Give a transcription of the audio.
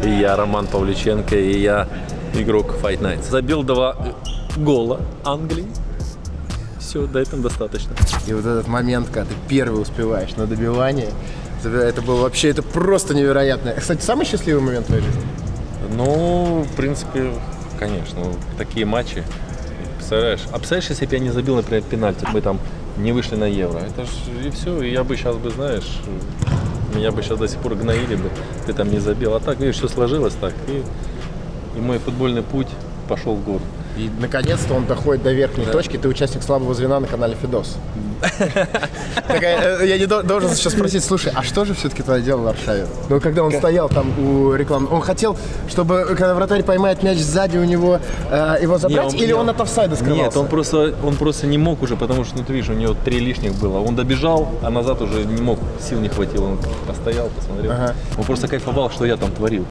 И я Роман Павлюченко, и я игрок Fight Nights. Забил 2 гола Англии. Все, до этого достаточно. И вот этот момент, когда ты первый успеваешь на добивание, это было вообще, это просто невероятно. Кстати, самый счастливый момент в твоей жизни? Ну, в принципе, конечно, такие матчи. Представляешь, если бы я не забил, например, пенальти, мы там не вышли на Евро, это ж и все, и я бы сейчас бы, знаешь, меня бы сейчас до сих пор гноили бы, ты там не забил, а так, видишь, все сложилось так, и мой футбольный путь пошел в гору. И наконец-то он доходит до верхней точки, ты участник «Слабого звена» на канале Фидос. Я не должен сейчас спросить, слушай, а что же все-таки тогда делал Аршавин? Ну, когда он стоял там у рекламы, он хотел, чтобы, когда вратарь поймает мяч сзади у него, его забрать, или он от офсайда скрывался? Нет, он просто не мог уже, потому что, ну, ты видишь, у него 3 лишних было. Он добежал, а назад уже не мог, сил не хватило. Он постоял, посмотрел. Он просто кайфовал, что я там творил.